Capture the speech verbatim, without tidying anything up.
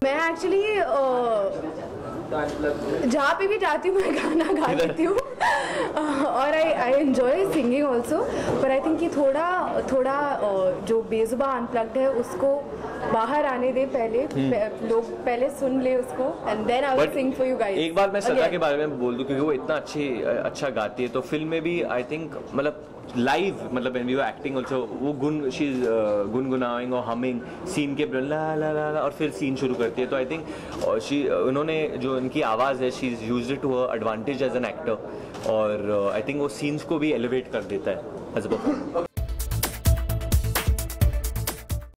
मैं एक्चुअली जहाँ पे भी जाती हूँ मैं गाना गा लेती हूँ और I I enjoy singing also, पर आई थिंक कि थोड़ा थोड़ा जो बेजुबा अनप्लग्ड है उसको बाहर आने दे पहले, hmm. लोग पहले सुन ले उसको and then I will sing for you guys. एक बार मैं श्रद्धा के बारे में बोल दूं क्योंकि वो इतना अच्छी अच्छा गाती है, तो फिल्म में भी आई थिंक मतलब लाइव मतलब when we were acting also वो गुन शी इज गुनगुनाइंग और हमिंग सीन के ला ला ला ला और फिर सीन शुरू करती है, तो आई थिंक शी उन्होंने जो उनकी आवाज़ है she is used it to her advantage as an actor, और आई थिंक वो सीन्स को भी एलिवेट कर देता है एज अ परफॉर्मर।